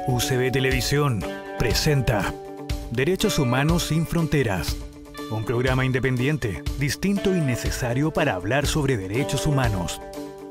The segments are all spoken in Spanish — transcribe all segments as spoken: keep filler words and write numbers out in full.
U C B Televisión presenta Derechos Humanos sin Fronteras, un programa independiente, distinto y necesario para hablar sobre derechos humanos.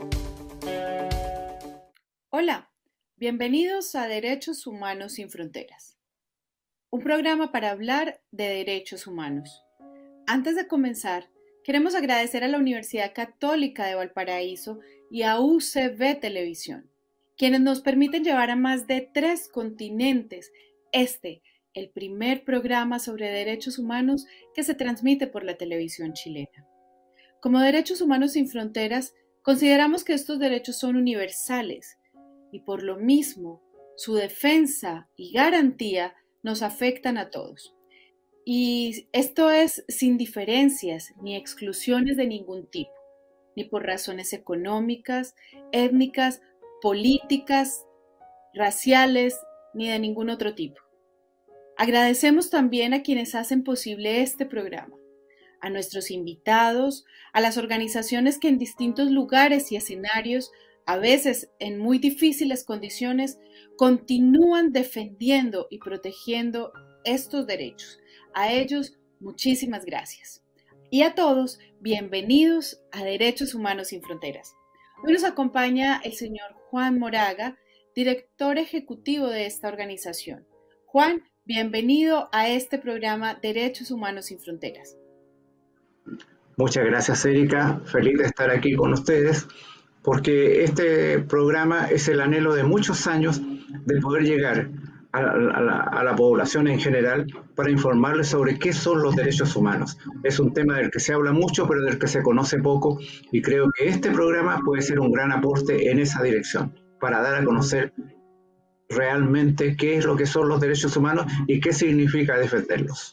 Hola, bienvenidos a Derechos Humanos sin Fronteras, un programa para hablar de derechos humanos. Antes de comenzar, queremos agradecer a la Universidad Católica de Valparaíso y a U C B Televisión, quienes nos permiten llevar a más de tres continentes este, el primer programa sobre derechos humanos que se transmite por la televisión chilena. Como Derechos Humanos sin Fronteras, consideramos que estos derechos son universales y por lo mismo su defensa y garantía nos afectan a todos. Y esto es sin diferencias ni exclusiones de ningún tipo, ni por razones económicas, étnicas, políticas, raciales, ni de ningún otro tipo. Agradecemos también a quienes hacen posible este programa, a nuestros invitados, a las organizaciones que en distintos lugares y escenarios, a veces en muy difíciles condiciones, continúan defendiendo y protegiendo estos derechos. A ellos, muchísimas gracias. Y a todos, bienvenidos a Derechos Humanos sin Fronteras. Hoy nos acompaña el señor Juan Moraga, director ejecutivo de esta organización. Juan, bienvenido a este programa Derechos Humanos sin Fronteras. Muchas gracias, Erika. Feliz de estar aquí con ustedes, porque este programa es el anhelo de muchos años de poder llegar a la, a la, a la población en general para informarles sobre qué son los derechos humanos. Es un tema del que se habla mucho, pero del que se conoce poco, y creo que este programa puede ser un gran aporte en esa dirección, para dar a conocer realmente qué es lo que son los derechos humanos y qué significa defenderlos.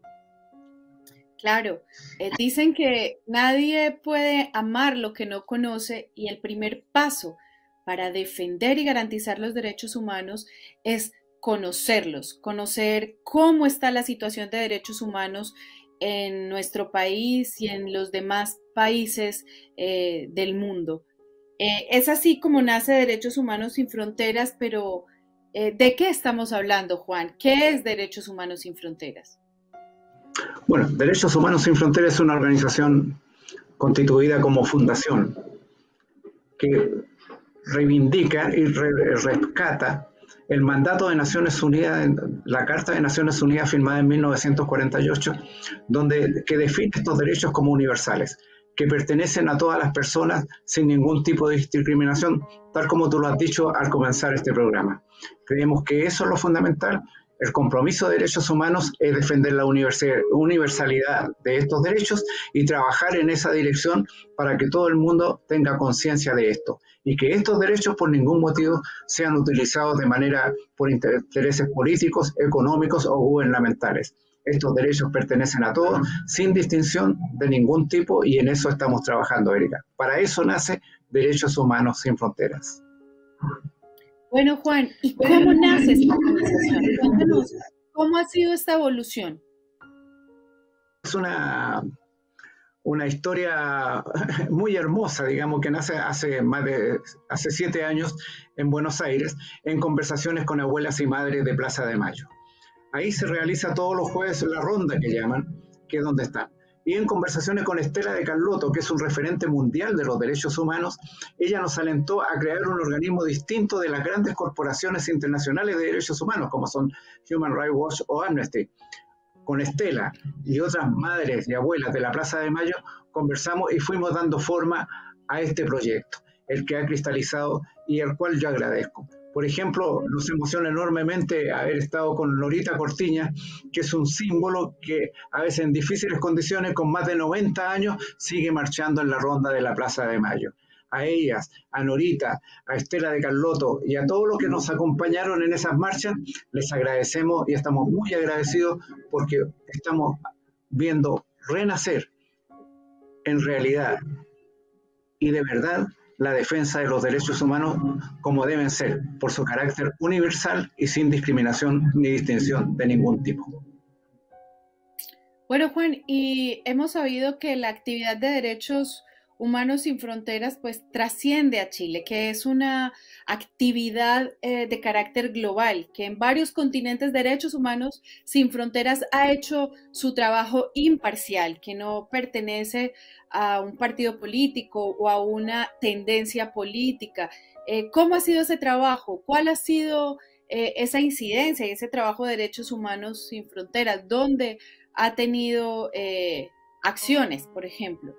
Claro, eh, dicen que nadie puede amar lo que no conoce y el primer paso para defender y garantizar los derechos humanos es conocerlos, conocer cómo está la situación de derechos humanos en nuestro país y en los demás países eh, del mundo. Eh, es así como nace Derechos Humanos sin Fronteras, pero eh, ¿de qué estamos hablando, Juan? ¿Qué es Derechos Humanos sin Fronteras? Bueno, Derechos Humanos sin Fronteras es una organización constituida como fundación que reivindica y re rescata el mandato de Naciones Unidas, la Carta de Naciones Unidas firmada en mil novecientos cuarenta y ocho, donde, que define estos derechos como universales, que pertenecen a todas las personas sin ningún tipo de discriminación, tal como tú lo has dicho al comenzar este programa. Creemos que eso es lo fundamental. El compromiso de derechos humanos es defender la universalidad de estos derechos y trabajar en esa dirección para que todo el mundo tenga conciencia de esto y que estos derechos por ningún motivo sean utilizados de manera por intereses políticos, económicos o gubernamentales. Estos derechos pertenecen a todos sin distinción de ningún tipo y en eso estamos trabajando, Erika. Para eso nace Derechos Humanos sin Fronteras. Bueno, Juan, ¿y cómo nace esta organización? Cuéntanos, ¿cómo ha sido esta evolución? Es una, una historia muy hermosa, digamos, que nace hace más de hace siete años en Buenos Aires, en conversaciones con abuelas y madres de Plaza de Mayo. Ahí se realiza todos los jueves la ronda que llaman, que es donde están. Y en conversaciones con Estela de Carlotto, que es un referente mundial de los derechos humanos, ella nos alentó a crear un organismo distinto de las grandes corporaciones internacionales de derechos humanos, como son Human Rights Watch o Amnesty. Con Estela y otras madres y abuelas de la Plaza de Mayo conversamos y fuimos dando forma a este proyecto, el que ha cristalizado y al cual yo agradezco. Por ejemplo, nos emociona enormemente haber estado con Norita Cortiñas, que es un símbolo que a veces en difíciles condiciones, con más de noventa años, sigue marchando en la ronda de la Plaza de Mayo. A ellas, a Norita, a Estela de Carlotto y a todos los que nos acompañaron en esas marchas, les agradecemos y estamos muy agradecidos porque estamos viendo renacer en realidad y de verdad la defensa de los derechos humanos como deben ser, por su carácter universal y sin discriminación ni distinción de ningún tipo. Bueno, Juan, y hemos sabido que la actividad de derechos Humanos Sin Fronteras pues trasciende a Chile, que es una actividad eh, de carácter global, que en varios continentes Derechos Humanos Sin Fronteras ha hecho su trabajo imparcial, que no pertenece a un partido político o a una tendencia política. Eh, ¿Cómo ha sido ese trabajo? ¿Cuál ha sido eh, esa incidencia y ese trabajo de Derechos Humanos Sin Fronteras? ¿Dónde ha tenido eh, acciones, por ejemplo?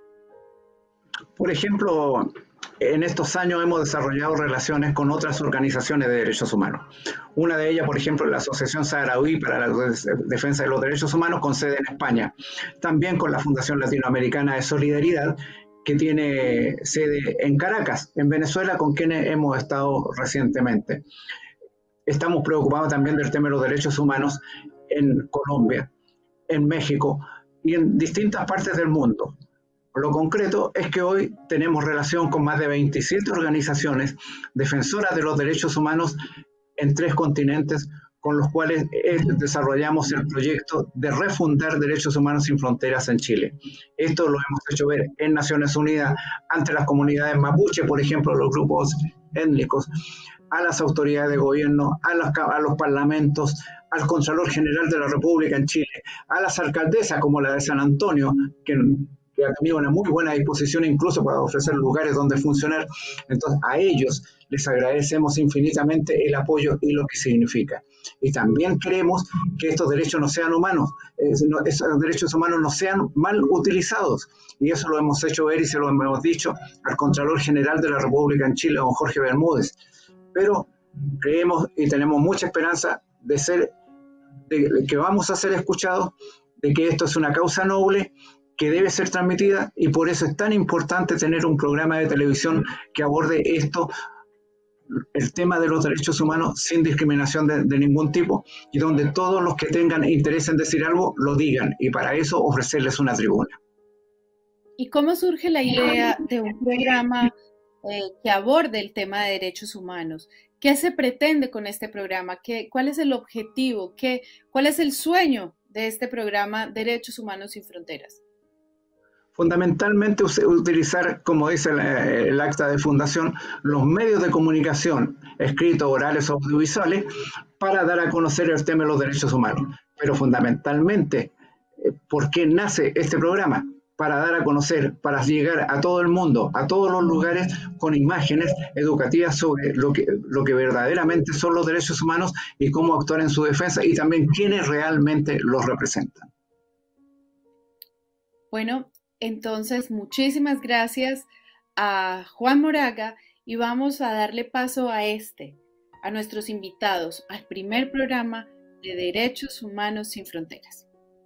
Por ejemplo, en estos años hemos desarrollado relaciones con otras organizaciones de derechos humanos. Una de ellas, por ejemplo, la Asociación Saharaui para la Defensa de los Derechos Humanos, con sede en España. También con la Fundación Latinoamericana de Solidaridad, que tiene sede en Caracas, en Venezuela, con quienes hemos estado recientemente. Estamos preocupados también del tema de los derechos humanos en Colombia, en México y en distintas partes del mundo. Lo concreto es que hoy tenemos relación con más de veintisiete organizaciones defensoras de los derechos humanos en tres continentes, con los cuales desarrollamos el proyecto de refundar Derechos Humanos Sin Fronteras en Chile. Esto lo hemos hecho ver en Naciones Unidas, ante las comunidades mapuche, por ejemplo, los grupos étnicos, a las autoridades de gobierno, a los, a los parlamentos, al Contralor General de la República en Chile, a las alcaldesas como la de San Antonio, que que ha tenido una muy buena disposición incluso para ofrecer lugares donde funcionar. Entonces, a ellos les agradecemos infinitamente el apoyo y lo que significa. Y también queremos que estos derechos no sean humanos, eh, no, esos derechos humanos no sean mal utilizados. Y eso lo hemos hecho ver y se lo hemos dicho al Contralor General de la República en Chile, don Jorge Bermúdez. Pero creemos y tenemos mucha esperanza de ser, de, de que vamos a ser escuchados, de que esto es una causa noble, que debe ser transmitida, y por eso es tan importante tener un programa de televisión que aborde esto, el tema de los derechos humanos sin discriminación de, de ningún tipo, y donde todos los que tengan interés en decir algo lo digan, y para eso ofrecerles una tribuna. ¿Y cómo surge la idea de un programa eh, que aborde el tema de derechos humanos? ¿Qué se pretende con este programa? ¿Qué, ¿Cuál es el objetivo? ¿Qué, ¿Cuál es el sueño de este programa Derechos Humanos Sin Fronteras? Fundamentalmente utilizar, como dice el, el acta de fundación, los medios de comunicación, escritos, orales o audiovisuales, para dar a conocer el tema de los derechos humanos. Pero fundamentalmente, ¿por qué nace este programa? Para dar a conocer, para llegar a todo el mundo, a todos los lugares, con imágenes educativas sobre lo que, lo que verdaderamente son los derechos humanos y cómo actuar en su defensa, y también quiénes realmente los representan. Bueno, entonces, muchísimas gracias a Juan Moraga, y vamos a darle paso a este, a nuestros invitados, al primer programa de Derechos Humanos Sin Fronteras.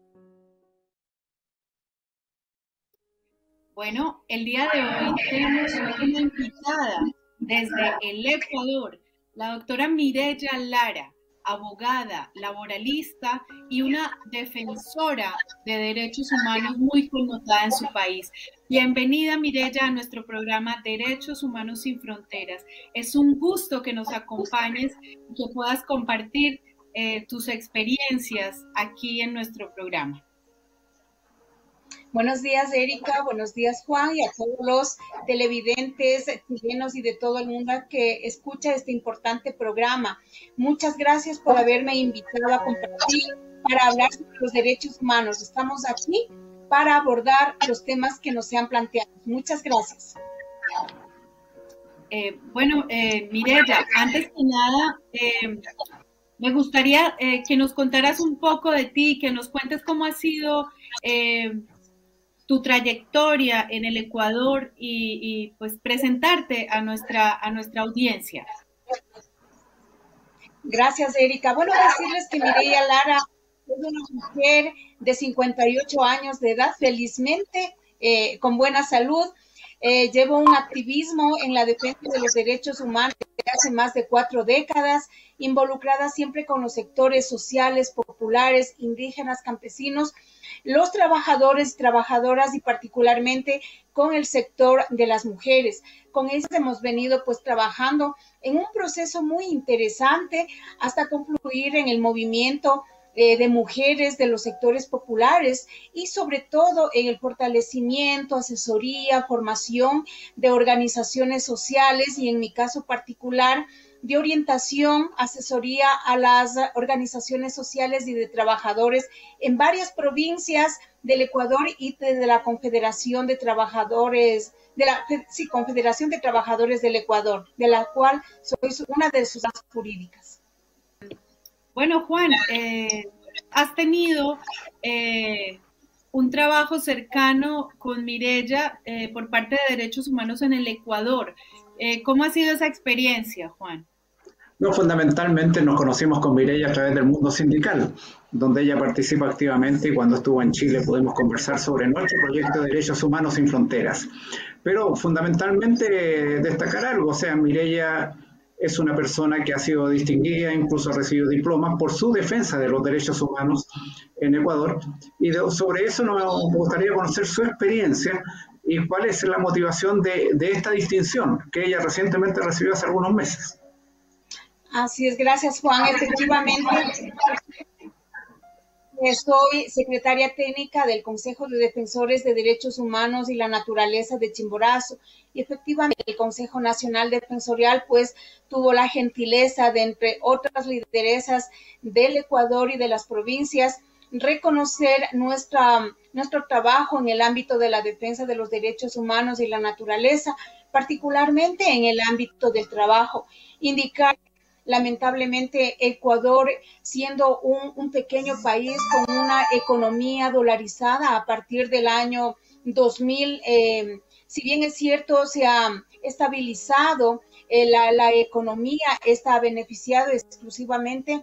Bueno, el día de hoy tenemos una invitada desde el Ecuador, la doctora Mireya Lara, abogada, laboralista y una defensora de derechos humanos muy connotada en su país. Bienvenida, Mireya, a nuestro programa Derechos Humanos Sin Fronteras. Es un gusto que nos acompañes y que puedas compartir eh, tus experiencias aquí en nuestro programa. Buenos días, Erika, buenos días, Juan, y a todos los televidentes chilenos y de todo el mundo que escucha este importante programa. Muchas gracias por haberme invitado a compartir para hablar sobre los derechos humanos. Estamos aquí para abordar los temas que nos sean planteados. Muchas gracias. Eh, bueno, eh, Mireya, antes que nada, eh, me gustaría eh, que nos contaras un poco de ti, que nos cuentes cómo ha sido eh, tu trayectoria en el Ecuador y, y pues presentarte a nuestra, a nuestra audiencia. Gracias, Erika. Bueno, decirles que Mireya Lara es una mujer de cincuenta y ocho años de edad, felizmente, eh, con buena salud. Eh, llevo un activismo en la defensa de los derechos humanos desde hace más de cuatro décadas, involucrada siempre con los sectores sociales, populares, indígenas, campesinos, los trabajadores, trabajadoras y particularmente con el sector de las mujeres. Con ellos hemos venido pues trabajando en un proceso muy interesante hasta concluir en el movimiento eh, de mujeres de los sectores populares y sobre todo en el fortalecimiento, asesoría, formación de organizaciones sociales y en mi caso particular de orientación, asesoría a las organizaciones sociales y de trabajadores en varias provincias del Ecuador y de, de la Confederación de Trabajadores, de la sí, Confederación de Trabajadores del Ecuador, de la cual soy una de sus bases jurídicas. Bueno, Juan, eh, has tenido eh, un trabajo cercano con Mireya eh, por parte de Derechos Humanos en el Ecuador. Eh, ¿Cómo ha sido esa experiencia, Juan? No, fundamentalmente nos conocimos con Mireya a través del mundo sindical, donde ella participa activamente y cuando estuvo en Chile pudimos conversar sobre nuestro proyecto de Derechos Humanos sin Fronteras. Pero fundamentalmente destacar algo, o sea, Mireya es una persona que ha sido distinguida, incluso ha recibido diplomas por su defensa de los derechos humanos en Ecuador, y de, sobre eso nos gustaría conocer su experiencia y cuál es la motivación de, de esta distinción que ella recientemente recibió hace algunos meses. Así es, gracias Juan. Efectivamente, soy secretaria técnica del Consejo de Defensores de Derechos Humanos y la Naturaleza de Chimborazo y efectivamente el Consejo Nacional Defensorial pues tuvo la gentileza de, entre otras lideresas del Ecuador y de las provincias, reconocer nuestra, nuestro trabajo en el ámbito de la defensa de los derechos humanos y la naturaleza, particularmente en el ámbito del trabajo, indicar lamentablemente Ecuador, siendo un, un pequeño país con una economía dolarizada a partir del año dos mil, eh, si bien es cierto, se ha estabilizado, eh, la, la economía está beneficiado exclusivamente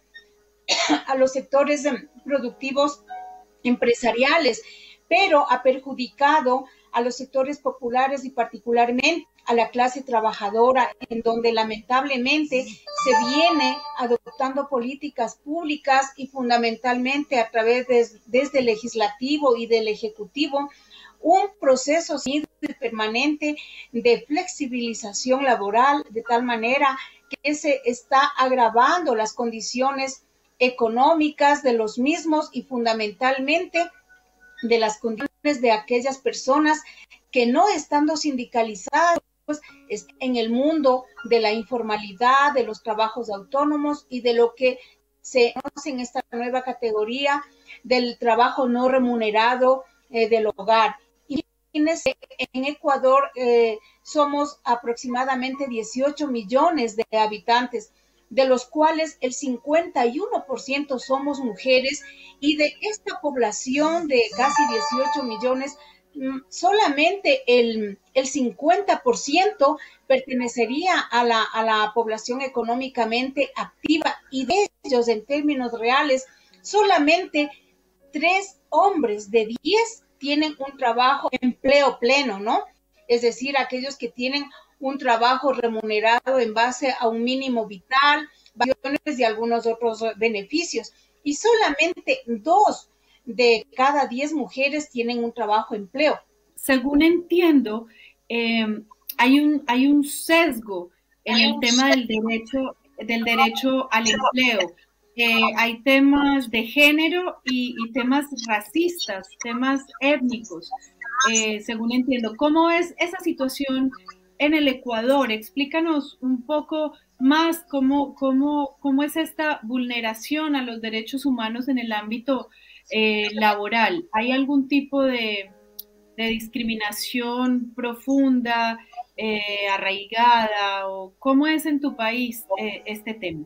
a los sectores productivos empresariales, pero ha perjudicado a los sectores populares y particularmente a la clase trabajadora, en donde lamentablemente se viene adoptando políticas públicas y fundamentalmente a través de, desde el legislativo y del ejecutivo, un proceso permanente de flexibilización laboral, de tal manera que se está agravando las condiciones económicas de los mismos y fundamentalmente de las condiciones de aquellas personas que no estando sindicalizadas pues, en el mundo de la informalidad, de los trabajos autónomos y de lo que se conoce en esta nueva categoría del trabajo no remunerado eh, del hogar. Y en Ecuador eh, somos aproximadamente dieciocho millones de habitantes, de los cuales el cincuenta y uno por ciento somos mujeres, y de esta población de casi dieciocho millones, solamente el, el cincuenta por ciento pertenecería a la, a la población económicamente activa, y de ellos, en términos reales, solamente tres hombres de diez tienen un trabajo, empleo pleno, ¿no? Es decir, aquellos que tienen un trabajo remunerado en base a un mínimo vital, vacaciones y algunos otros beneficios. Y solamente dos de cada diez mujeres tienen un trabajo empleo. Según entiendo, eh, hay un hay un sesgo en el tema del derecho del derecho al empleo. Eh, hay temas de género y, y temas racistas, temas étnicos, eh, según entiendo. ¿Cómo es esa situación en el Ecuador? Explícanos un poco más cómo, cómo, cómo es esta vulneración a los derechos humanos en el ámbito eh, laboral. ¿Hay algún tipo de, de discriminación profunda, eh, arraigada, o cómo es en tu país eh, este tema?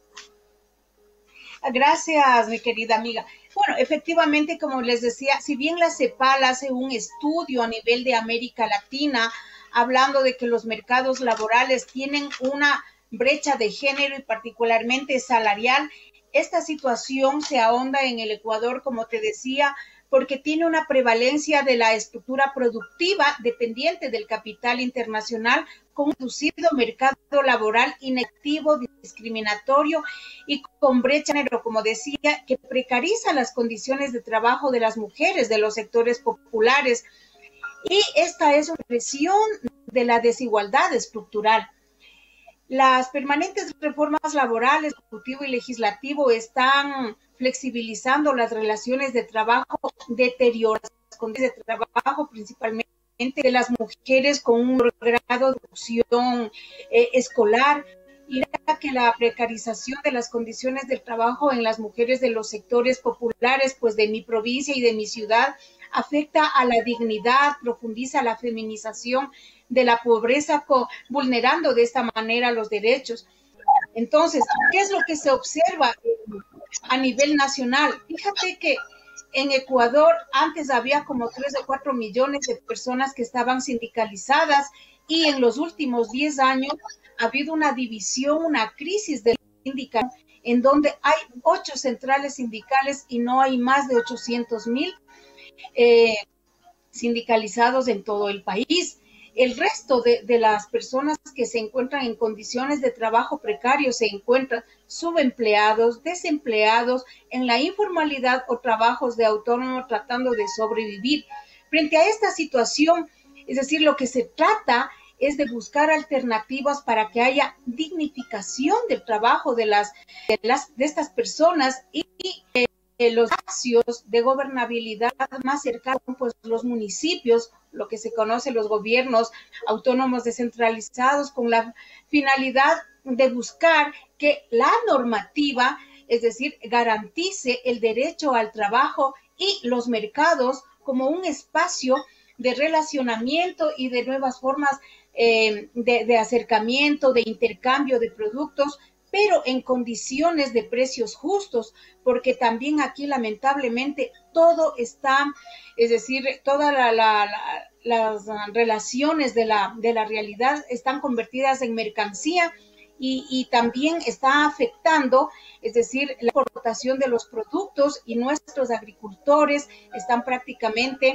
Gracias, mi querida amiga. Bueno, efectivamente, como les decía, si bien la CEPAL hace un estudio a nivel de América Latina, hablando de que los mercados laborales tienen una brecha de género y particularmente salarial, esta situación se ahonda en el Ecuador, como te decía, porque tiene una prevalencia de la estructura productiva dependiente del capital internacional, con un reducido mercado laboral inactivo, discriminatorio y con brecha de género, como decía, que precariza las condiciones de trabajo de las mujeres de los sectores populares. Y esta es una expresión de la desigualdad estructural. Las permanentes reformas laborales, ejecutivo y legislativo están flexibilizando las relaciones de trabajo, deterioran las condiciones de trabajo, principalmente de las mujeres con un grado de educación eh, escolar, y que la precarización de las condiciones del trabajo en las mujeres de los sectores populares, pues de mi provincia y de mi ciudad, afecta a la dignidad, profundiza la feminización de la pobreza, vulnerando de esta manera los derechos. Entonces, ¿qué es lo que se observa a nivel nacional? Fíjate que en Ecuador antes había como tres o cuatro millones de personas que estaban sindicalizadas, y en los últimos diez años ha habido una división, una crisis del sindical, en donde hay ocho centrales sindicales y no hay más de ochocientos mil eh, sindicalizados en todo el país. El resto de, de las personas que se encuentran en condiciones de trabajo precario se encuentran subempleados, desempleados, en la informalidad o trabajos de autónomo tratando de sobrevivir. Frente a esta situación, es decir, lo que se trata es de buscar alternativas para que haya dignificación del trabajo de, las, de, las, de estas personas, y eh, los espacios de gobernabilidad más cercanos, pues los municipios, lo que se conoce los gobiernos autónomos descentralizados, con la finalidad de buscar que la normativa, es decir, garantice el derecho al trabajo y los mercados como un espacio de relacionamiento y de nuevas formas eh, de, de acercamiento, de intercambio de productos, pero en condiciones de precios justos, porque también aquí lamentablemente todo está, es decir, todas la, la, la, las relaciones de la, de la realidad están convertidas en mercancía, y, y también está afectando, es decir, la exportación de los productos, y nuestros agricultores están prácticamente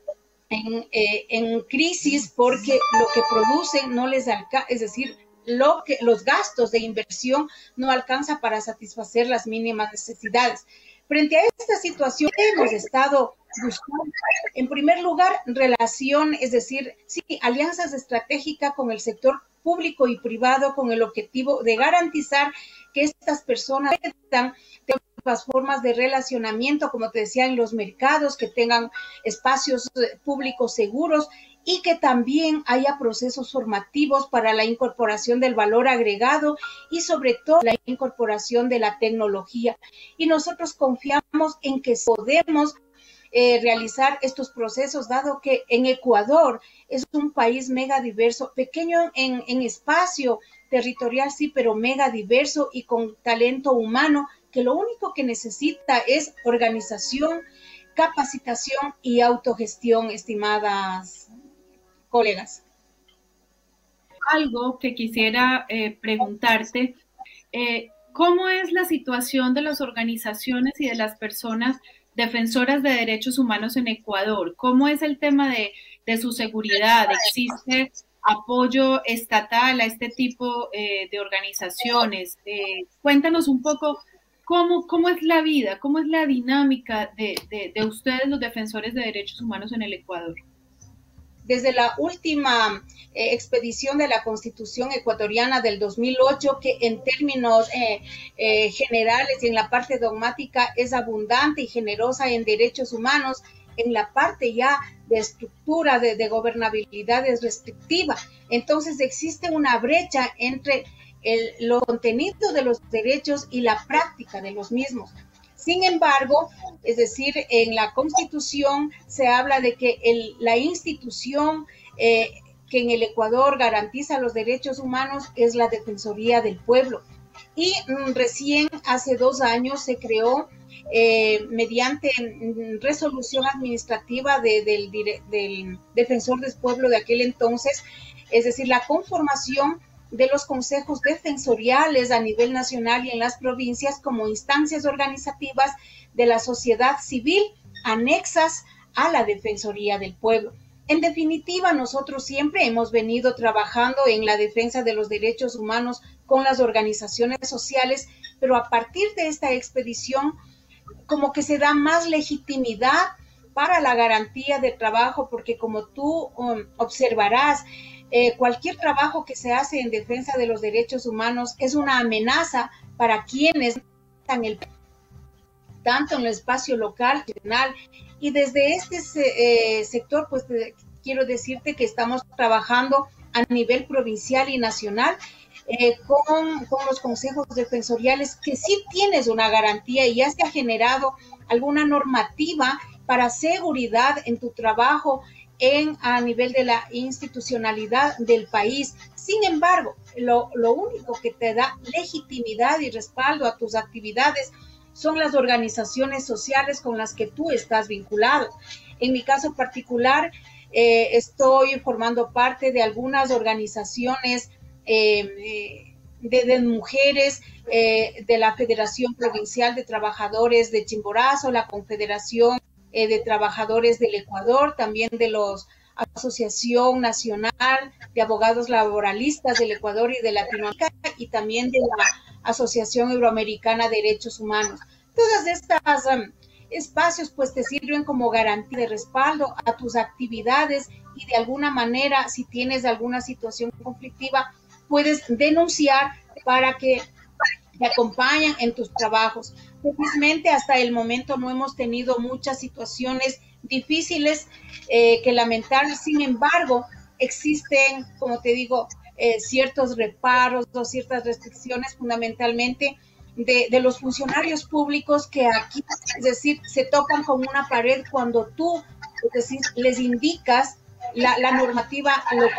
En, eh, en crisis porque lo que producen no les alcanza, es decir, lo que, los gastos de inversión no alcanza para satisfacer las mínimas necesidades. Frente a esta situación hemos estado buscando, en primer lugar, relación, es decir, sí, alianzas estratégicas con el sector público y privado, con el objetivo de garantizar que estas personas tengan formas de relacionamiento, como te decía, en los mercados, que tengan espacios públicos seguros, y que también haya procesos formativos para la incorporación del valor agregado y sobre todo la incorporación de la tecnología. Y nosotros confiamos en que podemos eh, realizar estos procesos, dado que en Ecuador es un país mega diverso, pequeño en, en espacio territorial, sí, pero mega diverso y con talento humano, que lo único que necesita es organización, capacitación y autogestión, estimadas colegas. Algo que quisiera eh, preguntarte, eh, ¿cómo es la situación de las organizaciones y de las personas defensoras de derechos humanos en Ecuador? ¿Cómo es el tema de, de su seguridad? ¿Existe apoyo estatal a este tipo eh, de organizaciones? Eh, cuéntanos un poco cómo, cómo es la vida, cómo es la dinámica de, de, de ustedes, los defensores de derechos humanos en el Ecuador. Desde la última eh, expedición de la Constitución ecuatoriana del dos mil ocho, que en términos eh, eh, generales y en la parte dogmática es abundante y generosa en derechos humanos, en la parte ya de estructura de, de gobernabilidad es restrictiva. Entonces existe una brecha entre el, los contenidos de los derechos y la práctica de los mismos. Sin embargo, es decir, en la Constitución se habla de que el, la institución eh, que en el Ecuador garantiza los derechos humanos es la Defensoría del Pueblo. Y mm, recién hace dos años se creó eh, mediante mm, resolución administrativa de, del, del Defensor del Pueblo de aquel entonces, es decir, la conformación de los consejos defensoriales a nivel nacional y en las provincias como instancias organizativas de la sociedad civil anexas a la Defensoría del Pueblo. En definitiva, nosotros siempre hemos venido trabajando en la defensa de los derechos humanos con las organizaciones sociales, pero a partir de esta expedición, como que se da más legitimidad para la garantía de trabajo, porque como tú um, observarás, eh, cualquier trabajo que se hace en defensa de los derechos humanos es una amenaza para quienes están en el tanto en el espacio local, nacional, y desde este eh, sector, pues de, quiero decirte que estamos trabajando a nivel provincial y nacional eh, con, con los consejos defensoriales, que sí tienes una garantía y ya se ha generado alguna normativa para seguridad en tu trabajo en, a nivel de la institucionalidad del país. Sin embargo, lo, lo único que te da legitimidad y respaldo a tus actividades son las organizaciones sociales con las que tú estás vinculado. En mi caso particular, eh, estoy formando parte de algunas organizaciones eh, de, de mujeres, eh, de la Federación Provincial de Trabajadores de Chimborazo, la Confederación eh, de Trabajadores del Ecuador, también de la Asociación Nacional de Abogados Laboralistas del Ecuador y de Latinoamérica, y también de la Asociación Euroamericana de Derechos Humanos. Todas estas um, espacios pues te sirven como garantía de respaldo a tus actividades y de alguna manera, si tienes alguna situación conflictiva, puedes denunciar para que te acompañen en tus trabajos. Felizmente hasta el momento no hemos tenido muchas situaciones difíciles eh, que lamentar. Sin embargo, existen, como te digo, eh, ciertos reparos o ciertas restricciones fundamentalmente de, de los funcionarios públicos que aquí, es decir, se topan con una pared cuando tú, es decir, les indicas la, la normativa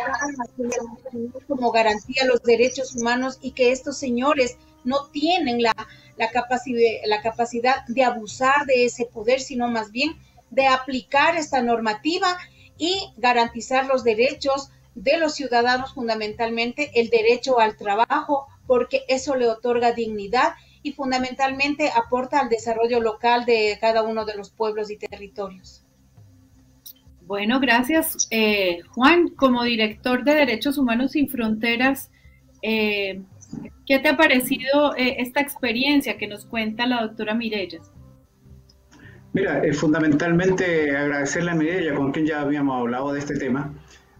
local como garantía a los derechos humanos y que estos señores no tienen la, la, capacidad, la capacidad de abusar de ese poder, sino más bien de aplicar esta normativa y garantizar los derechos de los ciudadanos, fundamentalmente el derecho al trabajo, porque eso le otorga dignidad y fundamentalmente aporta al desarrollo local de cada uno de los pueblos y territorios. Bueno, gracias. Eh, Juan, como director de Derechos Humanos Sin Fronteras, eh, ¿qué te ha parecido eh, esta experiencia que nos cuenta la doctora Mireya? Mira, eh, fundamentalmente agradecerle a Mireya, con quien ya habíamos hablado de este tema,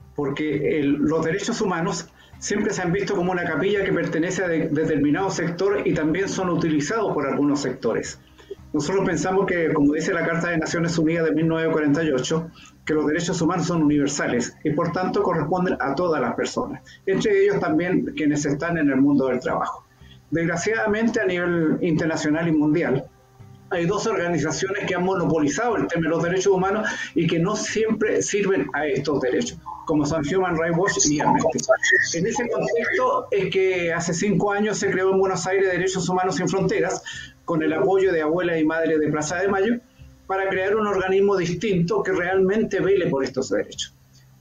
porque el, los derechos humanos siempre se han visto como una capilla que pertenece a de, determinado sector y también son utilizados por algunos sectores. Nosotros pensamos que, como dice la Carta de Naciones Unidas de mil novecientos cuarenta y ocho, que los derechos humanos son universales y por tanto corresponden a todas las personas, entre ellos también quienes están en el mundo del trabajo. Desgraciadamente, a nivel internacional y mundial, hay dos organizaciones que han monopolizado el tema de los derechos humanos y que no siempre sirven a estos derechos, como son Human Rights Watch y Amnesty. En ese contexto es que hace cinco años se creó en Buenos Aires Derechos Humanos Sin Fronteras, con el apoyo de abuelas y madres de Plaza de Mayo, para crear un organismo distinto que realmente vele por estos derechos.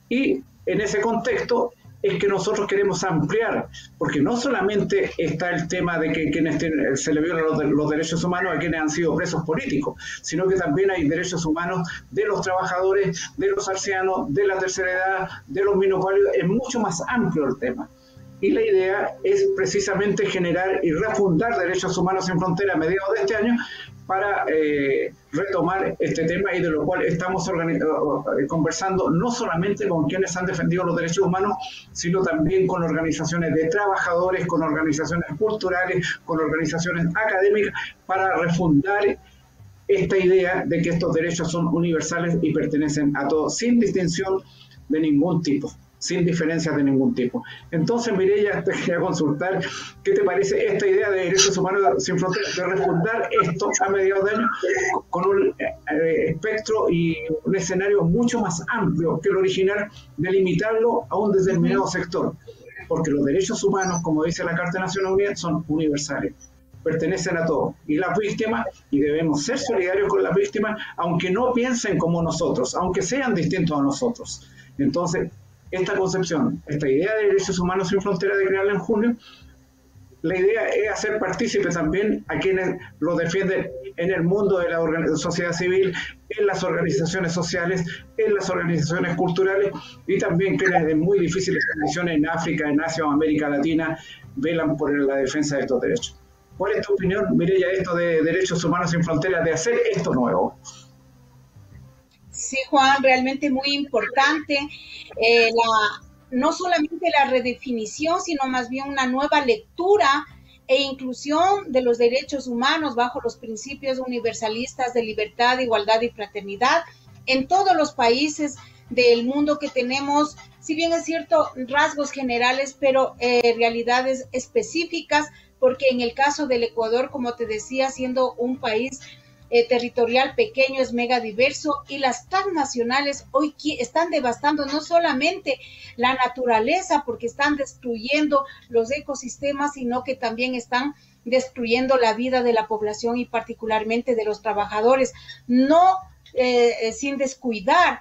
Y en ese contexto es que nosotros queremos ampliar, porque no solamente está el tema de que quienes tienen, se le violan los, los derechos humanos a quienes han sido presos políticos, sino que también hay derechos humanos de los trabajadores, de los ancianos, de la tercera edad, de los minusválidos. Es mucho más amplio el tema. Y la idea es precisamente generar y refundar Derechos Humanos Sin Fronteras a mediados de este año para eh, retomar este tema, y de lo cual estamos conversando no solamente con quienes han defendido los derechos humanos, sino también con organizaciones de trabajadores, con organizaciones culturales, con organizaciones académicas, para refundar esta idea de que estos derechos son universales y pertenecen a todos, sin distinción de ningún tipo, sin diferencias de ningún tipo. Entonces, Mireya, te quería consultar, ¿qué te parece esta idea de Derechos Humanos Sin Fronteras, de refundar esto a mediados de año con un eh, espectro y un escenario mucho más amplio que el original, de limitarlo a un determinado sector? Porque los derechos humanos, como dice la Carta de Naciones Unidas, son universales, pertenecen a todos, y las víctimas, y debemos ser solidarios con las víctimas, aunque no piensen como nosotros, aunque sean distintos a nosotros. Entonces, esta concepción, esta idea de Derechos Humanos Sin Fronteras, de crearla en junio, la idea es hacer partícipes también a quienes lo defienden en el mundo de la sociedad civil, en las organizaciones sociales, en las organizaciones culturales, y también quienes en muy difíciles condiciones en África, en Asia o América Latina velan por la defensa de estos derechos. ¿Cuál es tu opinión, Mireya, de esto de Derechos Humanos Sin Fronteras, de hacer esto nuevo? Sí, Juan, realmente muy importante. Eh, la, no solamente la redefinición, sino más bien una nueva lectura e inclusión de los derechos humanos bajo los principios universalistas de libertad, igualdad y fraternidad en todos los países del mundo, que tenemos, si bien es cierto, rasgos generales, pero eh, realidades específicas, porque en el caso del Ecuador, como te decía, siendo un país eh, territorial pequeño, es mega diverso, y las transnacionales hoy están devastando no solamente la naturaleza, porque están destruyendo los ecosistemas, sino que también están destruyendo la vida de la población y particularmente de los trabajadores, no eh, sin descuidar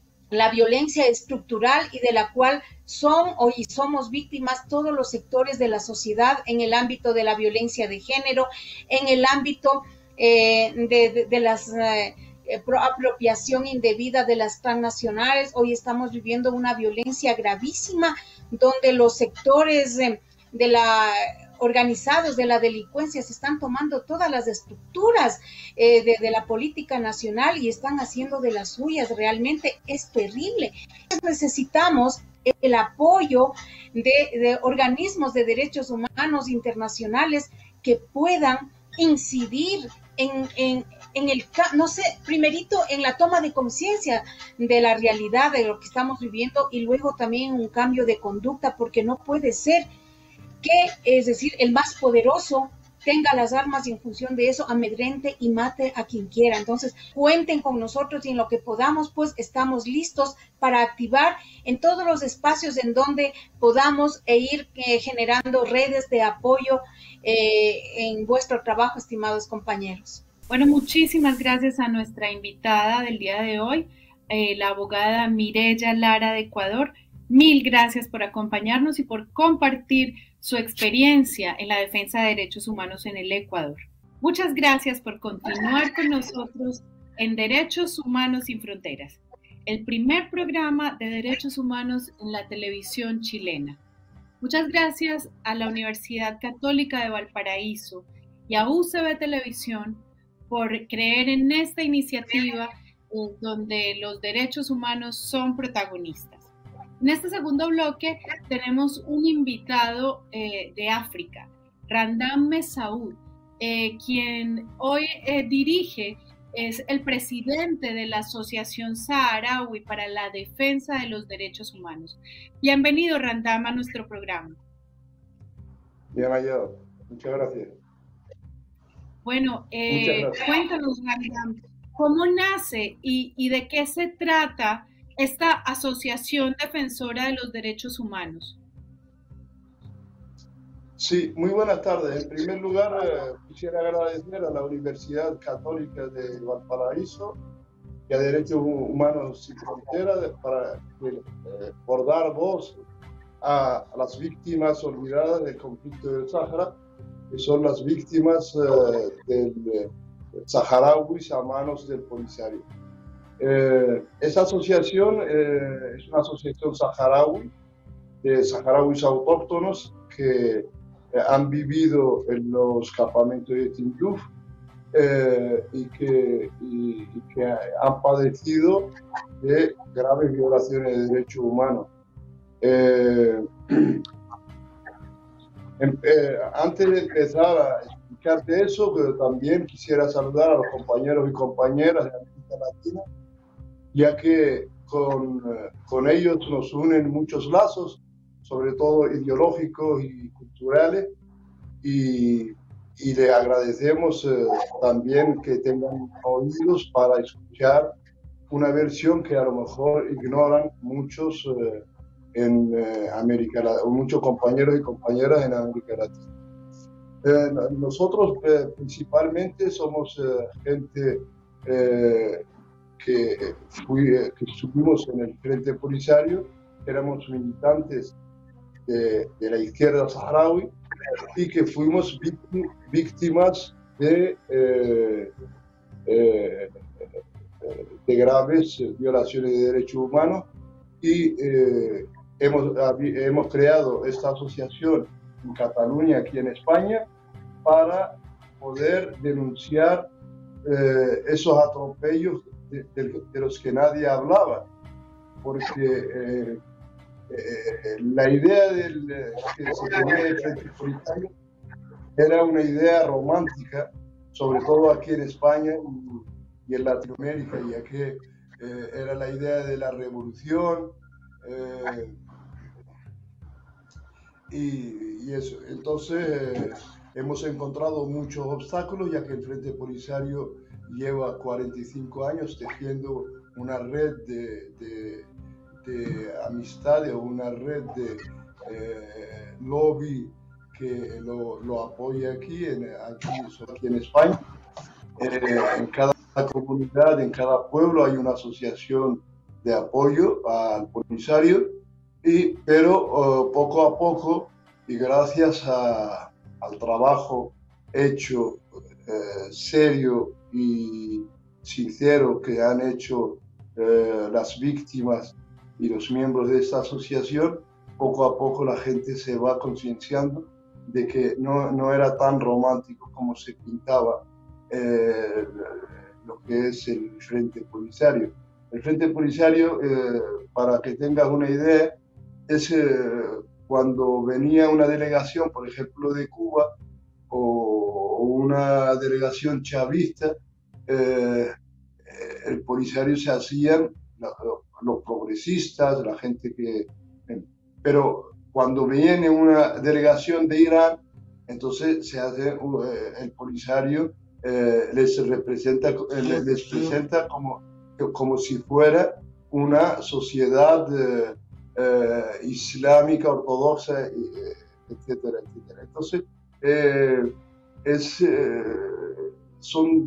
la violencia estructural y de la cual son hoy somos víctimas todos los sectores de la sociedad en el ámbito de la violencia de género, en el ámbito eh, de, de, de la eh, apropiación indebida de las transnacionales. Hoy estamos viviendo una violencia gravísima donde los sectores eh, de la organizados de la delincuencia se están tomando todas las estructuras eh, de, de la política nacional y están haciendo de las suyas. Realmente es terrible. Necesitamos el apoyo de, de organismos de derechos humanos internacionales que puedan incidir en, en, en el, no sé, primerito en la toma de conciencia de la realidad de lo que estamos viviendo y luego también un cambio de conducta, porque no puede ser que, es decir, el más poderoso tenga las armas y en función de eso amedrente y mate a quien quiera. Entonces, cuenten con nosotros y en lo que podamos, pues estamos listos para activar en todos los espacios en donde podamos e ir eh, generando redes de apoyo eh, en vuestro trabajo, estimados compañeros. Bueno, muchísimas gracias a nuestra invitada del día de hoy, eh, la abogada Mireya Lara de Ecuador. Mil gracias por acompañarnos y por compartir su experiencia en la defensa de derechos humanos en el Ecuador. Muchas gracias por continuar con nosotros en Derechos Humanos Sin Fronteras, el primer programa de derechos humanos en la televisión chilena. Muchas gracias a la Universidad Católica de Valparaíso y a U C B Televisión por creer en esta iniciativa eh, donde los derechos humanos son protagonistas. En este segundo bloque tenemos un invitado eh, de África, Randam Messaoud, eh, quien hoy eh, dirige, es el presidente de la Asociación Saharaui para la Defensa de los Derechos Humanos. Bienvenido, Randam, a nuestro programa. Bien hallado, muchas gracias. Bueno, eh, gracias. Cuéntanos, Randam, ¿cómo nace y, y de qué se trata esta Asociación Defensora de los Derechos Humanos? Sí, muy buenas tardes. En primer lugar, eh, quisiera agradecer a la Universidad Católica de Valparaíso y a Derechos Humanos Sin Fronteras para, eh, por dar voz a, a las víctimas olvidadas del conflicto del Sáhara, que son las víctimas eh, del, del saharauis a manos del Polisario. Eh, esa asociación eh, es una asociación saharaui, de saharauis autóctonos que eh, han vivido en los campamentos de Tindouf eh, y, que, y, y que han padecido de graves violaciones de derechos humanos. Eh, eh, antes de empezar a explicarte eso, pero también quisiera saludar a los compañeros y compañeras de América Latina, ya que con, con ellos nos unen muchos lazos, sobre todo ideológicos y culturales, y, y le agradecemos eh, también que tengan oídos para escuchar una versión que a lo mejor ignoran muchos eh, en eh, América Latina, muchos compañeros y compañeras en América Latina. Eh, nosotros eh, principalmente somos eh, gente eh, que, fui, que estuvimos en el Frente Polisario, éramos militantes de, de la izquierda saharaui y que fuimos víctimas de, eh, eh, de graves violaciones de derechos humanos y eh, hemos, hemos creado esta asociación en Cataluña, aquí en España, para poder denunciar eh, esos atropellos de, de, de los que nadie hablaba, porque eh, eh, la idea del, que se tenía del Frente Polisario era una idea romántica, sobre todo aquí en España y, y en Latinoamérica, ya que eh, era la idea de la revolución, eh, y, y eso. Entonces eh, hemos encontrado muchos obstáculos, ya que el Frente Polisario lleva cuarenta y cinco años tejiendo una red de, de, de amistades, una red de eh, lobby que lo, lo apoya aquí en, aquí, aquí en España. Eh, en cada comunidad, en cada pueblo hay una asociación de apoyo al Polisario, y, pero uh, poco a poco, y gracias a, al trabajo hecho eh, serio y sincero que han hecho eh, las víctimas y los miembros de esta asociación, poco a poco la gente se va concienciando de que no, no era tan romántico como se pintaba eh, lo que es el Frente Polisario. El Frente Polisario, eh, para que tengas una idea, es eh, cuando venía una delegación, por ejemplo, de Cuba, o, o una delegación chavista, eh, el Polisario se hacían los, los progresistas, la gente que... Pero cuando viene una delegación de Irán, entonces se hace uh, el Polisario eh, les representa, les, les presenta como, como si fuera una sociedad eh, eh, islámica, ortodoxa, eh, etcétera, etcétera. Entonces, eh, es, eh, son,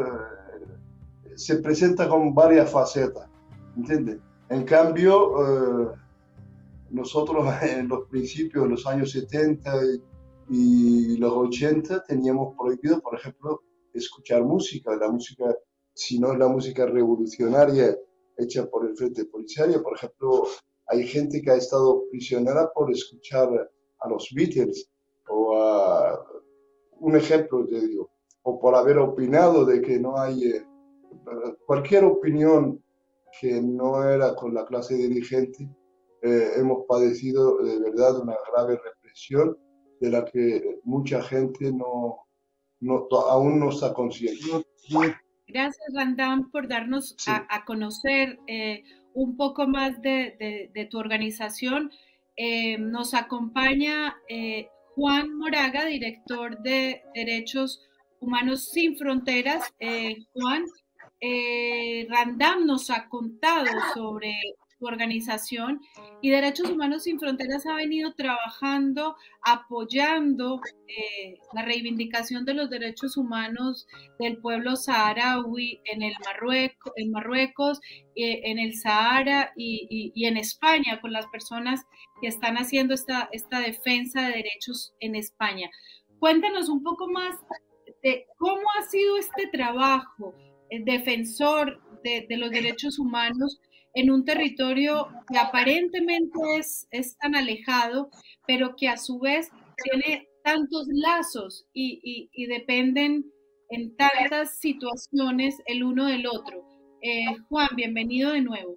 eh, se presenta con varias facetas, ¿entiendes? En cambio, eh, nosotros en los principios de los años setenta y, y los ochenta teníamos prohibido, por ejemplo, escuchar música, la música, si no la música revolucionaria hecha por el Frente Polisario. Por ejemplo, hay gente que ha estado prisionera por escuchar a los Beatles, o a, un ejemplo te digo, o por haber opinado de que no hay, eh, cualquier opinión que no era con la clase dirigente. Eh, hemos padecido de verdad una grave represión de la que mucha gente no, no aún no está consciente. Gracias, Randam, por darnos sí. a, a conocer eh, un poco más de, de, de tu organización. Eh, nos acompaña eh, Juan Moraga, director de Derechos Humanos Sin Fronteras. Eh, Juan, eh, Randam nos ha contado sobre tu organización, y Derechos Humanos Sin Fronteras ha venido trabajando, apoyando eh, la reivindicación de los derechos humanos del pueblo saharaui en el Marruecos, en Marruecos, eh, en el Sahara y, y, y en España, con las personas que están haciendo esta, esta defensa de derechos en España. Cuéntanos un poco más de cómo ha sido este trabajo eh, defensor de, de los derechos humanos en un territorio que aparentemente es, es tan alejado, pero que a su vez tiene tantos lazos y, y, y dependen en tantas situaciones el uno del otro. Eh, Juan, bienvenido de nuevo.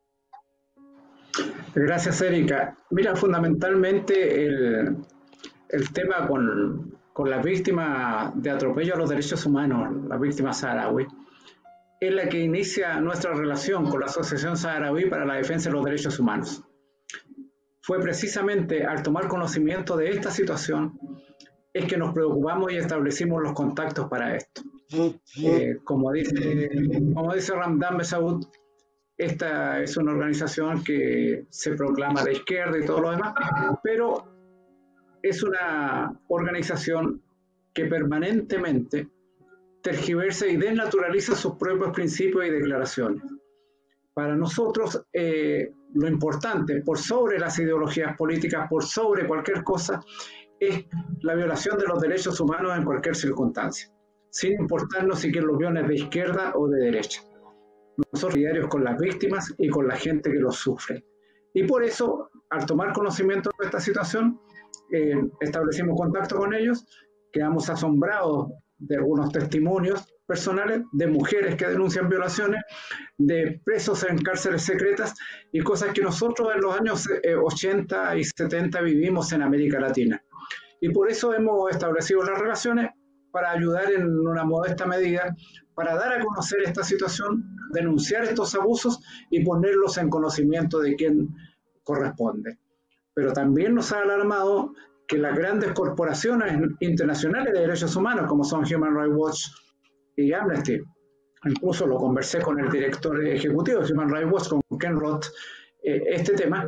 Gracias, Erika. Mira, fundamentalmente el, el tema con, con las víctimas de atropello a los derechos humanos, las víctimas saharaui, es la que inicia nuestra relación con la Asociación Saharaui para la Defensa de los Derechos Humanos. Fue precisamente al tomar conocimiento de esta situación es que nos preocupamos y establecimos los contactos para esto. Eh, como dice, como dice Randam Besaud, esta es una organización que se proclama de izquierda y todo lo demás, pero es una organización que permanentemente tergiversa y desnaturaliza sus propios principios y declaraciones. Para nosotros, eh, lo importante, por sobre las ideologías políticas, por sobre cualquier cosa, es la violación de los derechos humanos en cualquier circunstancia, sin importarnos si quien los viola es de izquierda o de derecha. Nosotros somos solidarios con las víctimas y con la gente que los sufre. Y por eso, al tomar conocimiento de esta situación, eh, establecimos contacto con ellos, quedamos asombrados de algunos testimonios personales, de mujeres que denuncian violaciones, de presos en cárceles secretas y cosas que nosotros en los años ochenta y setenta vivimos en América Latina. Y por eso hemos establecido las relaciones para ayudar en una modesta medida, para dar a conocer esta situación, denunciar estos abusos y ponerlos en conocimiento de quien corresponde. Pero también nos ha alarmado que las grandes corporaciones internacionales de derechos humanos, como son Human Rights Watch y Amnesty, incluso lo conversé con el director ejecutivo de Human Rights Watch, con Ken Roth, eh, este tema,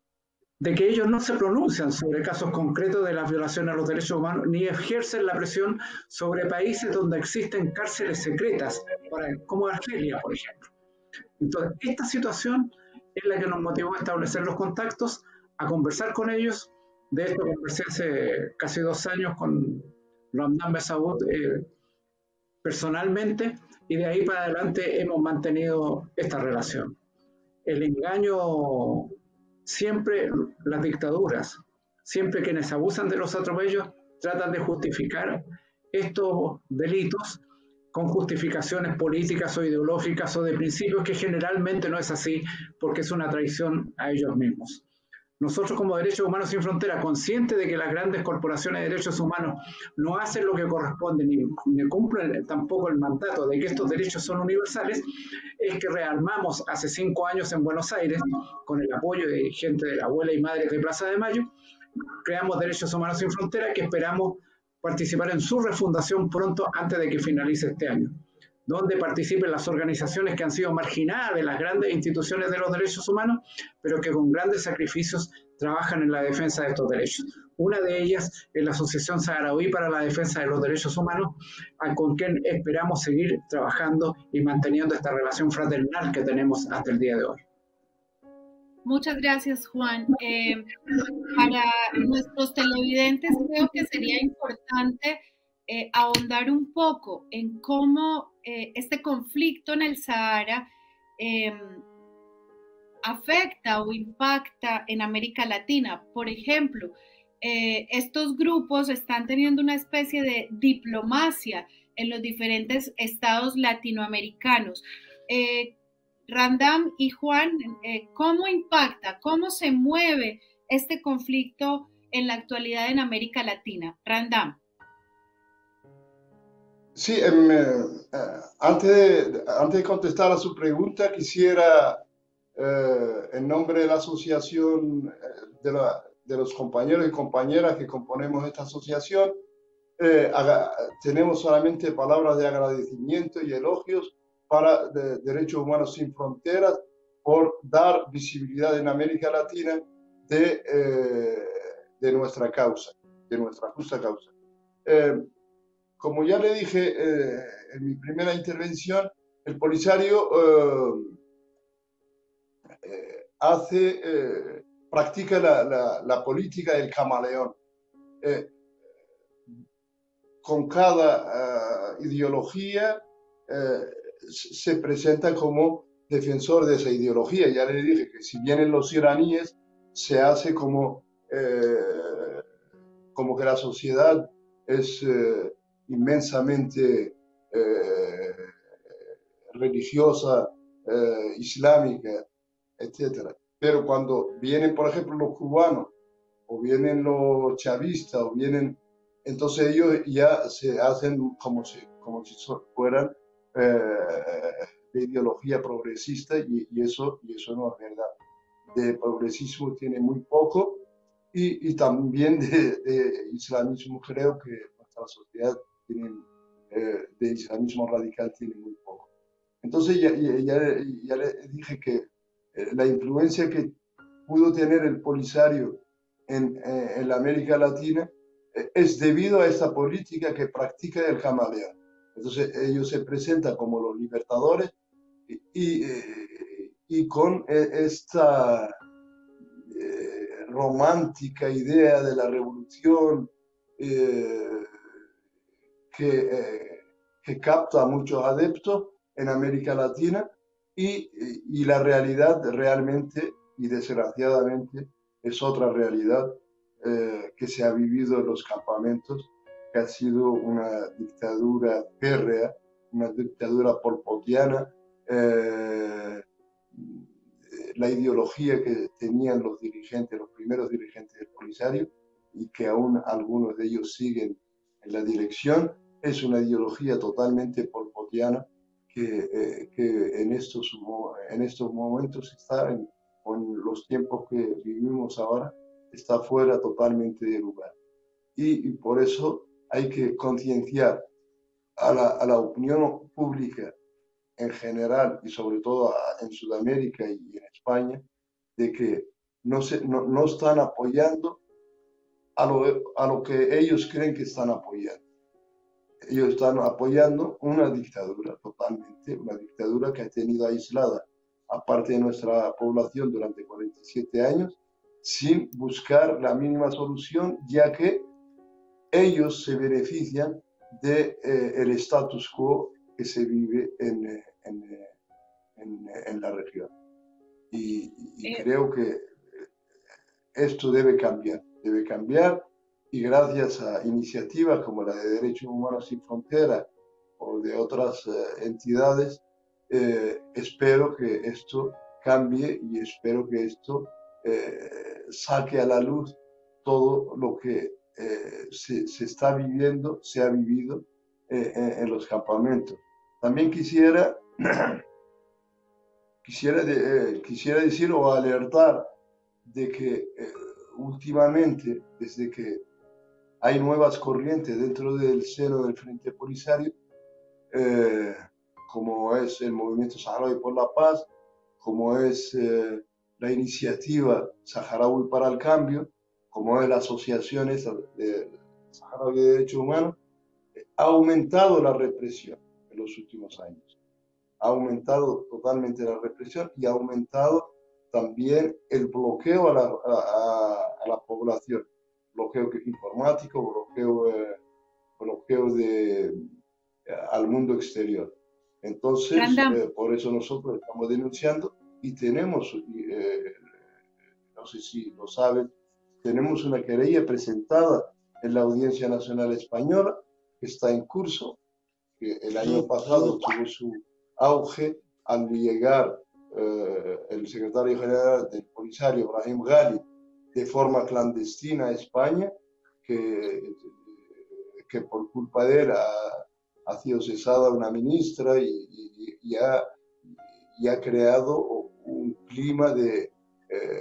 de que ellos no se pronuncian sobre casos concretos de las violaciones a los derechos humanos, ni ejercen la presión sobre países donde existen cárceles secretas, para, como Argelia, por ejemplo. Entonces, esta situación es la que nos motivó a establecer los contactos, a conversar con ellos. De esto conversé hace casi dos años con Ramdan Besaud eh, personalmente, y de ahí para adelante hemos mantenido esta relación. El engaño, siempre las dictaduras, siempre quienes abusan de los atropellos, tratan de justificar estos delitos con justificaciones políticas o ideológicas o de principios, que generalmente no es así, porque es una traición a ellos mismos. Nosotros, como Derechos Humanos Sin Fronteras, conscientes de que las grandes corporaciones de derechos humanos no hacen lo que corresponde, ni, ni cumplen tampoco el mandato de que estos derechos son universales, es que rearmamos hace cinco años en Buenos Aires, con el apoyo de gente de la abuela y madre de Plaza de Mayo, creamos Derechos Humanos Sin Fronteras, que esperamos participar en su refundación pronto, antes de que finalice este año, donde participen las organizaciones que han sido marginadas de las grandes instituciones de los derechos humanos, pero que con grandes sacrificios trabajan en la defensa de estos derechos. Una de ellas es la Asociación Saharaui para la Defensa de los Derechos Humanos, con quien esperamos seguir trabajando y manteniendo esta relación fraternal que tenemos hasta el día de hoy. Muchas gracias, Juan. Eh, para nuestros televidentes creo que sería importante eh, ahondar un poco en cómo eh, este conflicto en el Sahara eh, afecta o impacta en América Latina. Por ejemplo, eh, estos grupos están teniendo una especie de diplomacia en los diferentes estados latinoamericanos. Eh, Ramdan y Juan, eh, ¿cómo impacta, cómo se mueve este conflicto en la actualidad en América Latina? Ramdan. Sí, eh, antes, de, antes de contestar a su pregunta, quisiera, eh, en nombre de la asociación, de, la, de los compañeros y compañeras que componemos esta asociación, eh, haga, tenemos solamente palabras de agradecimiento y elogios para de, Derechos Humanos Sin Fronteras por dar visibilidad en América Latina de, eh, de nuestra causa, de nuestra justa causa. Eh, como ya le dije eh, en mi primera intervención, el Polisario eh, eh, hace, eh, practica la, la, la política del camaleón. Eh, con cada uh, ideología eh, se presenta como defensor de esa ideología. Ya le dije que si vienen los iraníes, se hace como, eh, como que la sociedad es eh, inmensamente eh, religiosa, eh, islámica, etcétera. Pero cuando vienen, por ejemplo, los cubanos, o vienen los chavistas, o vienen, entonces ellos ya se hacen como si, como si fueran eh, de ideología progresista, y, y, eso, y eso no es verdad. De progresismo tiene muy poco, y, y también de, de islamismo creo que nuestra sociedad tiene, eh, de islamismo radical tiene muy poco. Entonces ya, ya, ya, ya le dije que eh, la influencia que pudo tener el Polisario en, eh, en la América Latina eh, es debido a esta política que practica el camaleón. Entonces ellos se presentan como los libertadores y, y, eh, y con eh, esta eh, romántica idea de la revolución eh, que, eh, que capta a muchos adeptos en América Latina, y, y la realidad realmente y desgraciadamente es otra realidad eh, que se ha vivido en los campamentos, que ha sido una dictadura férrea una dictadura polpotiana, eh, la ideología que tenían los dirigentes, los primeros dirigentes del Polisario, y que aún algunos de ellos siguen en la dirección, es una ideología totalmente polpotiana que, eh, que en, estos, en estos momentos está, en, en los tiempos que vivimos ahora, está fuera totalmente de lugar. Y, y por eso hay que concienciar a la, a la opinión pública en general y sobre todo a, en Sudamérica y en España, de que no, se, no, no están apoyando a lo, a lo que ellos creen que están apoyando. Ellos están apoyando una dictadura totalmente, una dictadura que ha tenido aislada a parte de nuestra población durante cuarenta y siete años, sin buscar la mínima solución, ya que ellos se benefician del de, eh, status quo que se vive en, en, en, en la región. Y, y eh. creo que esto debe cambiar, debe cambiar, y gracias a iniciativas como la de Derechos Humanos Sin Fronteras o de otras eh, entidades, eh, espero que esto cambie y espero que esto eh, saque a la luz todo lo que eh, se, se está viviendo, se ha vivido eh, en, en los campamentos. También quisiera, quisiera, de, eh, quisiera decir o alertar de que eh, últimamente, desde que hay nuevas corrientes dentro del seno del Frente Polisario, eh, como es el Movimiento Saharaui por la Paz, como es eh, la iniciativa Saharaui para el Cambio, como es la Asociación de Saharaui de Derechos Humanos, ha aumentado la represión en los últimos años. Ha aumentado totalmente la represión y ha aumentado también el bloqueo a la, a, a la población. Bloqueo informático, bloqueo, eh, bloqueo de, eh, al mundo exterior. Entonces, eh, por eso nosotros estamos denunciando y tenemos, eh, no sé si lo saben, tenemos una querella presentada en la Audiencia Nacional Española que está en curso, que el año pasado tuvo su auge al llegar eh, el secretario general del Polisario, Brahim Ghali, de forma clandestina a España, que, que por culpa de él ha, ha sido cesada una ministra y, y, y, ha, y ha creado un clima de eh,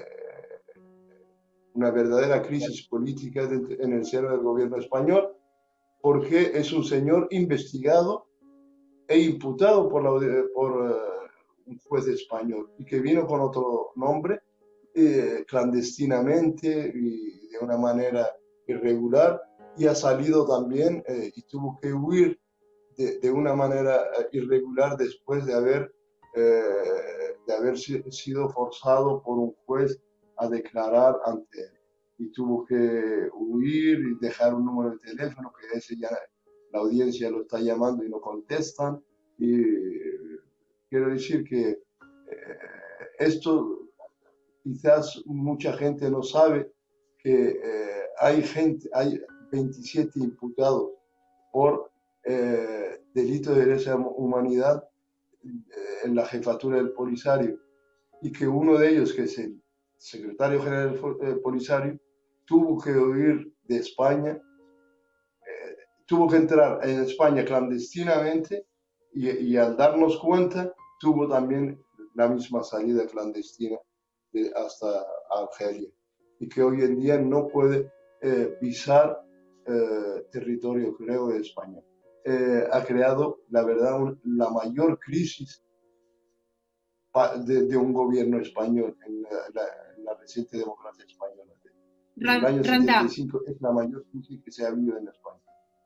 una verdadera crisis política de, en el seno del gobierno español, porque es un señor investigado e imputado por, la, por uh, un juez español y que vino con otro nombre, Eh, clandestinamente y de una manera irregular, y ha salido también eh, y tuvo que huir de, de una manera irregular después de haber, eh, de haber sido forzado por un juez a declarar ante él. Y tuvo que huir y dejar un número de teléfono, que ese ya la audiencia lo está llamando y no contestan. Y quiero decir que eh, esto... Quizás mucha gente no sabe que eh, hay gente, hay veintisiete imputados por eh, delitos de lesa humanidad eh, en la jefatura del Polisario, y que uno de ellos, que es el secretario general del Polisario, tuvo que huir de España, eh, tuvo que entrar en España clandestinamente y, y al darnos cuenta tuvo también la misma salida clandestina hasta Argelia, y que hoy en día no puede eh, pisar eh, territorio, creo, de España. Eh, ha creado, la verdad, un, la mayor crisis de, de un gobierno español en la, la, en la reciente democracia española. En el año setenta y cinco es la mayor crisis que se ha vivido en España.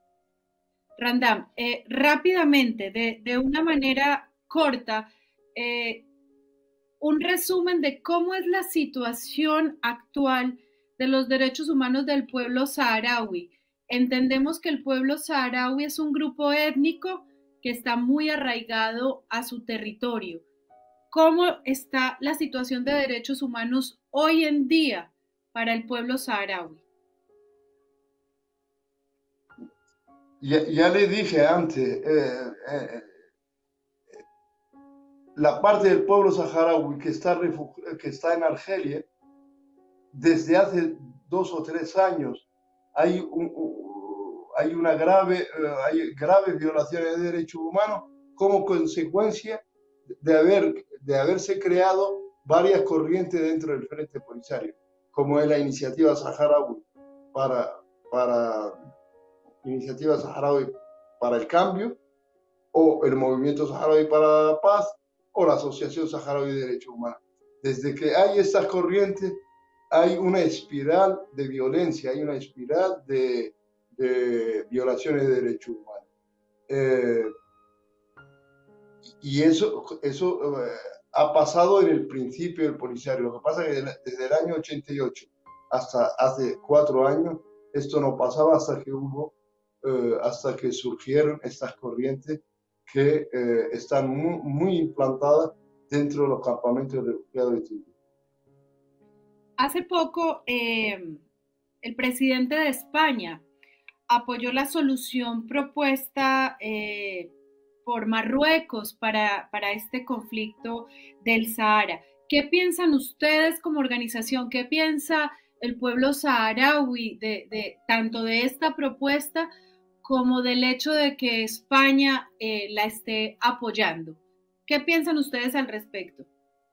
Randam, eh, rápidamente, de, de una manera corta, eh, un resumen de cómo es la situación actual de los derechos humanos del pueblo saharaui. Entendemos que el pueblo saharaui es un grupo étnico que está muy arraigado a su territorio. ¿Cómo está la situación de derechos humanos hoy en día para el pueblo saharaui? Ya, ya le dije antes, eh, eh, la parte del pueblo saharaui que está, que está en Argelia, desde hace dos o tres años hay, un, hay una grave, hay graves violaciones de derechos humanos como consecuencia de, haber, de haberse creado varias corrientes dentro del Frente Polisario, como es la Iniciativa Saharaui para, para, Iniciativa Saharaui para el Cambio, o el Movimiento Saharaui para la Paz, o la Asociación Saharaui de Derechos Humanos. Desde que hay estas corrientes, hay una espiral de violencia, hay una espiral de, de violaciones de derechos humanos. Eh, y eso, eso eh, ha pasado en el principio del Polisario. Lo que pasa es que desde el año ochenta y ocho hasta hace cuatro años, esto no pasaba hasta que hubo, eh, hasta que surgieron estas corrientes que eh, están muy, muy implantadas dentro de los campamentos de refugiados de Tíbet. Hace poco, eh, el presidente de España apoyó la solución propuesta eh, por Marruecos para, para este conflicto del Sahara. ¿Qué piensan ustedes como organización? ¿Qué piensa el pueblo saharaui de, de, tanto de esta propuesta como del hecho de que España eh, la esté apoyando? ¿Qué piensan ustedes al respecto?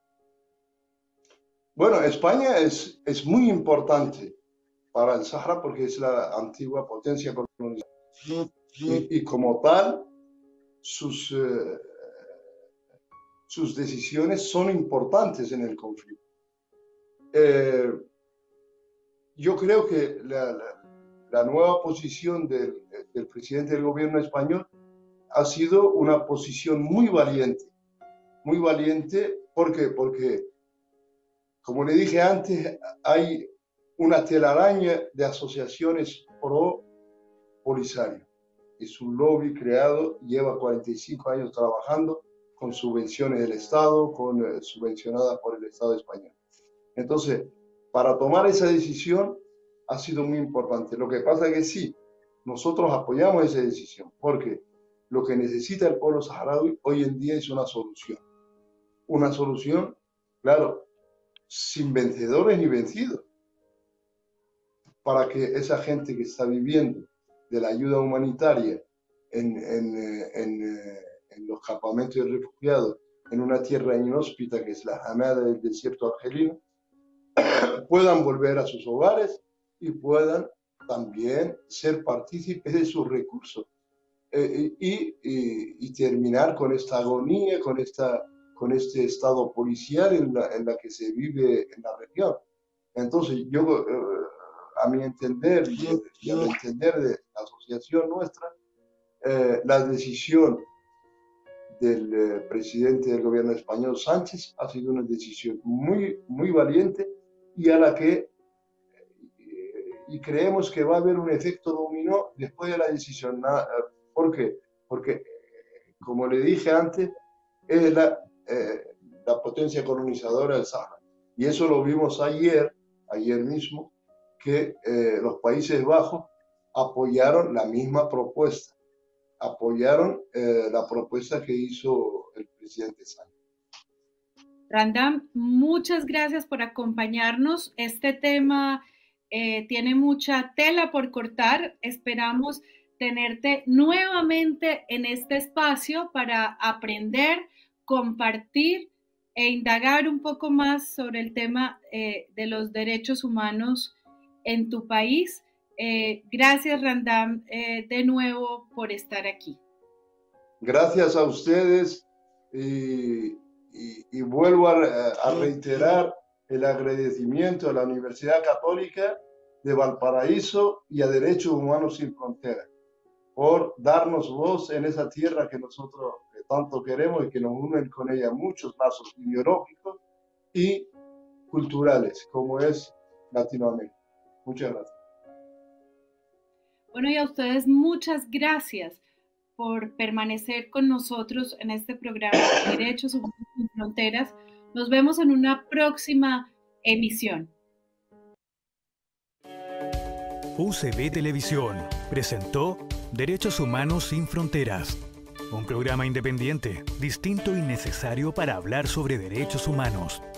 Bueno, España es, es muy importante para el Sahara porque es la antigua potencia colonial. Y, y como tal, sus, eh, sus decisiones son importantes en el conflicto. Eh, yo creo que la, la, la nueva posición del, del presidente del gobierno español ha sido una posición muy valiente. Muy valiente, ¿por qué? Porque, como le dije antes, hay una telaraña de asociaciones pro-Polisario. Es un lobby creado, lleva cuarenta y cinco años trabajando con subvenciones del Estado, con, eh, subvencionadas por el Estado español. Entonces, para tomar esa decisión ha sido muy importante. Lo que pasa es que sí, nosotros apoyamos esa decisión, porque lo que necesita el pueblo saharaui hoy en día es una solución. Una solución, claro, sin vencedores ni vencidos, para que esa gente que está viviendo de la ayuda humanitaria en, en, en, en los campamentos de refugiados, en una tierra inhóspita que es la Hamada del desierto argelino, puedan volver a sus hogares y puedan también ser partícipes de sus recursos eh, y, y, y terminar con esta agonía, con, esta, con este estado policial en la, en la que se vive en la región. Entonces, yo, eh, a mi entender y, y al entender de la asociación nuestra, eh, la decisión del eh, presidente del gobierno español, Sánchez, ha sido una decisión muy, muy valiente y a la que eh, y creemos que va a haber un efecto dominó después de la decisión. ¿Por qué? Porque, como le dije antes, es la, eh, la potencia colonizadora del Sahara. Y eso lo vimos ayer, ayer mismo, que eh, los Países Bajos apoyaron la misma propuesta, apoyaron eh, la propuesta que hizo el presidente Sánchez. Randam, muchas gracias por acompañarnos. Este tema eh, tiene mucha tela por cortar. Esperamos tenerte nuevamente en este espacio para aprender, compartir e indagar un poco más sobre el tema eh, de los derechos humanos en tu país. Eh, gracias, Randam, eh, de nuevo por estar aquí. Gracias a ustedes y, y, y vuelvo a, a reiterar el agradecimiento a la Universidad Católica de Valparaíso y a Derechos Humanos Sin Fronteras por darnos voz en esa tierra que nosotros tanto queremos y que nos unen con ella muchos lazos ideológicos y culturales, como es Latinoamérica. Muchas gracias. Bueno, y a ustedes muchas gracias por permanecer con nosotros en este programa Derechos Humanos Sin Fronteras. Nos vemos en una próxima emisión. U C B Televisión presentó Derechos Humanos Sin Fronteras. un programa independiente, distinto y necesario para hablar sobre derechos humanos.